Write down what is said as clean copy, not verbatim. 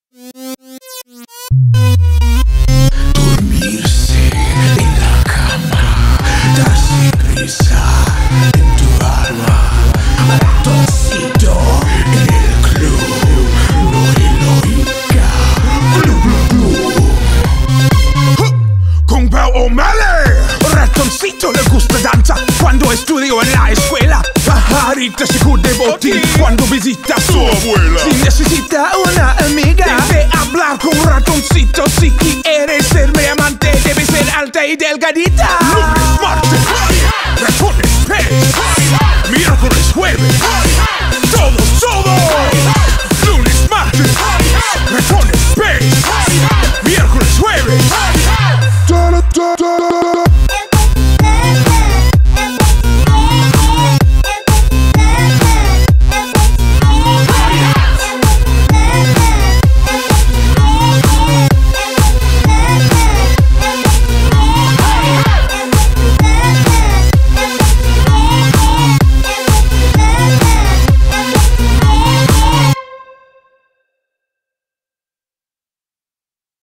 Dormirse en la cama, darse prisa en tu alma. Ratoncito en el club, no le oiga. Glu, glu, glu. Con Pau O'Malley. Ratoncito le gusta danza cuando estudió en la escuela. Pajarita se de botín cuando visita a su abuela. Si necesita una amiga, debe hablar con Ratoncito. Si quieres ser mi amante, debe ser alta y delgadita. Lunes, martes, ratones, pez. Miércoles, jueves, todos.